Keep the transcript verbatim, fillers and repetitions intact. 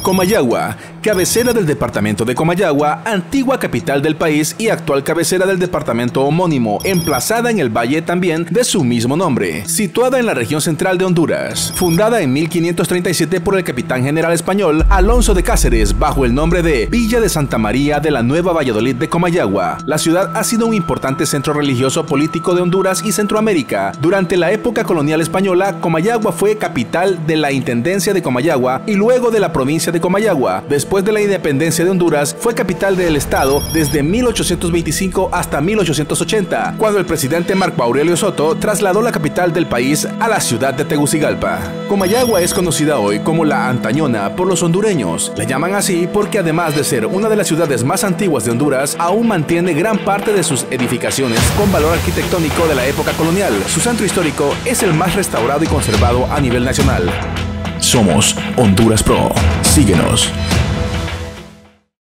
Comayagua, cabecera del departamento de Comayagua, antigua capital del país y actual cabecera del departamento homónimo, emplazada en el valle también de su mismo nombre, situada en la región central de Honduras. Fundada en mil quinientos treinta y siete por el capitán general español Alonso de Cáceres bajo el nombre de Villa de Santa María de la Nueva Valladolid de Comayagua, la ciudad ha sido un importante centro religioso político de Honduras y Centroamérica. Durante la época colonial española, Comayagua fue capital de la Intendencia de Comayagua y luego de la provincia de Comayagua. Después de la independencia de Honduras, fue capital del estado desde mil ochocientos veinticinco hasta mil ochocientos ochenta, cuando el presidente Marco Aurelio Soto trasladó la capital del país a la ciudad de Tegucigalpa. Comayagua es conocida hoy como la Antañona por los hondureños. La llaman así porque además de ser una de las ciudades más antiguas de Honduras, aún mantiene gran parte de sus edificaciones con valor arquitectónico de la época colonial. Su centro histórico es el más restaurado y conservado a nivel nacional. Somos Honduras Pro. Síguenos.